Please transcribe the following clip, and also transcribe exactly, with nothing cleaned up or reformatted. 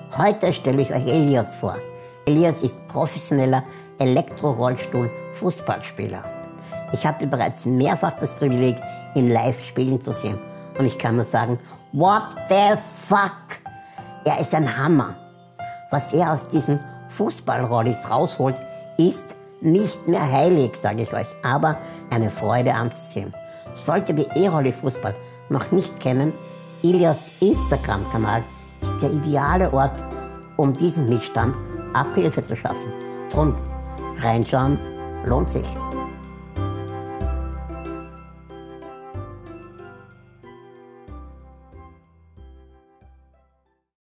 Heute stelle ich euch Elias vor. Elias ist professioneller Elektro-Rollstuhl-Fußballspieler. Ich hatte bereits mehrfach das Privileg, ihn live spielen zu sehen. Und ich kann nur sagen, what the fuck? Er ist ein Hammer. Was er aus diesen Fußballrollis rausholt, ist nicht mehr heilig, sage ich euch, aber eine Freude anzusehen. Solltet ihr E-Rolli-Fußball noch nicht kennen, Elias Instagram-Kanal ist der ideale Ort, um diesem Missstand Abhilfe zu schaffen. Drum, reinschauen lohnt sich.